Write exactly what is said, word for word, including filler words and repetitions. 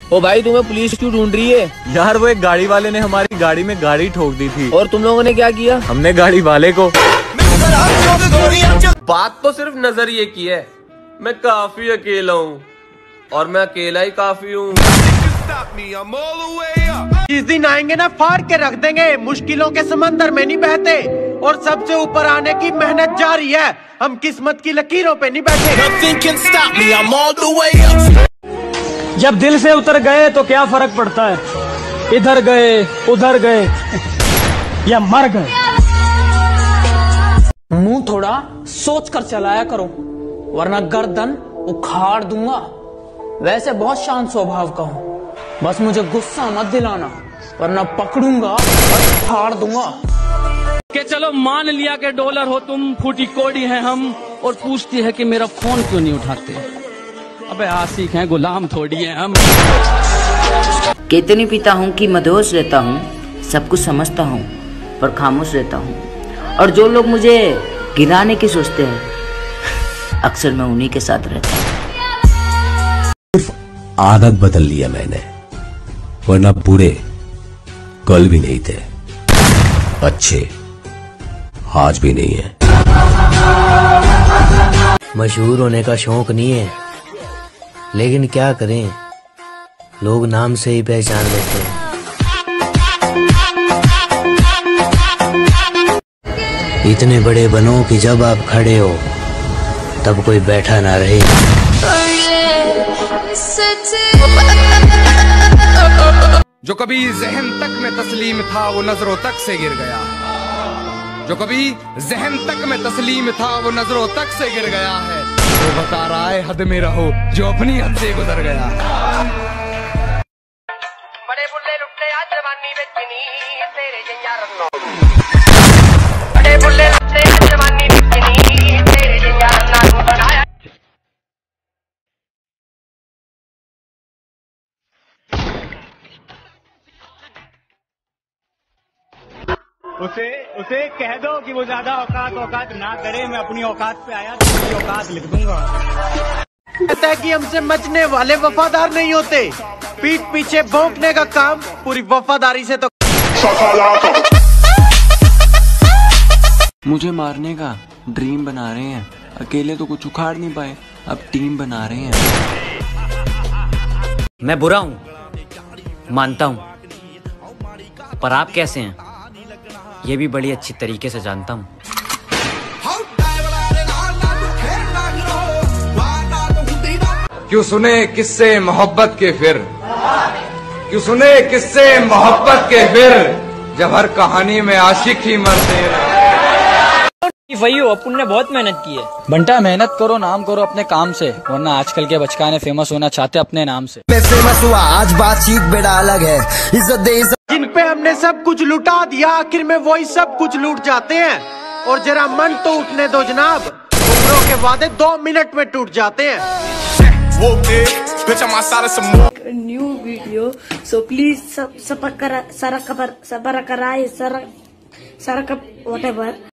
ओ भाई, तुम्हें पुलिस क्यों ढूंढ रही है? यार वो एक गाड़ी वाले ने हमारी गाड़ी में गाड़ी ठोक दी थी। और तुम लोगों ने क्या किया? हमने गाड़ी वाले को। बात तो सिर्फ नजरिए की है। मैं काफी अकेला हूँ और मैं अकेला ही काफी हूँ। जिस दिन आएंगे ना, फाड़ के रख देंगे। मुश्किलों के समंदर में नहीं बहते और सबसे ऊपर आने की मेहनत जारी है। हम किस्मत की लकीरों पे नहीं बैठे। जब दिल से उतर गए तो क्या फर्क पड़ता है, इधर गए उधर गए या मर गए। मुंह थोड़ा सोच कर चलाया करो, वरना गर्दन उखाड़ दूंगा। वैसे बहुत शांत स्वभाव का हूँ, बस मुझे गुस्सा मत दिलाना, वरना पकड़ूंगा और फाड़ दूंगा। के चलो मान लिया कि डॉलर हो तुम, फूटी कोड़ी है हम, और पूछती है कि मेरा फोन क्यों नहीं उठाते। अबे आशिक हैं, गुलाम थोड़ी है हम। कितनी पीता हूँ कि मदहोश रहता हूँ, सब कुछ समझता हूँ पर खामोश रहता हूँ। और जो लोग मुझे गिराने की सोचते हैं, अक्सर मैं उन्हीं के साथ रहता हूँ। सिर्फ आदत बदल लिया मैंने, वरना बुरे कल भी नहीं थे, अच्छे आज भी नहीं है। मशहूर होने का शौक नहीं है, लेकिन क्या करें, लोग नाम से ही पहचान लेते हैं। इतने बड़े बनो कि जब आप खड़े हो तब कोई बैठा ना रहे। जो कभी जहन तक में तस्लीम था वो नजरों तक से गिर गया। जो कभी जहन तक में तस्लीम था वो नजरों तक से गिर गया है। वो बता रहा है हद में रहो जो अपनी हद से गुजर गया। बड़े बुल्ले लुट्टे आज जवानी बेचनी तेरे यार नो। बड़े बुल्ले लुट्टे आज जवानी बेचनी तेरे यार ना बनाया। उसे उसे कह दो कि वो ज्यादा औकात औकात ना करे। मैं अपनी औकात पे आया तो अपनी औकात लिख दूंगा। कहता है कि हमसे मचने वाले वफादार नहीं होते, पीठ पीछे भौंकने का काम पूरी वफादारी से तो। मुझे मारने का ड्रीम बना रहे हैं, अकेले तो कुछ उखाड़ नहीं पाए, अब टीम बना रहे हैं। मैं बुरा हूँ, मानता हूँ, पर आप कैसे हैं ये भी बड़ी अच्छी तरीके से जानता हूँ। क्यों सुने किससे मोहब्बत के फिर, क्यों सुने किससे मोहब्बत के फिर, जब हर कहानी में आशिक ही मरते रहे। वही हो, अपन ने बहुत मेहनत की है। बंटा मेहनत करो, नाम करो अपने काम से, वरना आजकल के बचकाने फेमस होना चाहते अपने नाम से। मैं फेमस हुआ आज बातचीत बेड़ा अलग है। इज्जत दे जिन पे हमने सब कुछ लुटा दिया, आखिर में वही सब कुछ लूट जाते हैं। और जरा मन तो उठने दो जनाब, उम्रों के वादे दो मिनट में टूट जाते हैं। न्यू वीडियो, सो प्लीज सब सब करा सारा खबर सब कराए सारा सारा व्हाटएवर।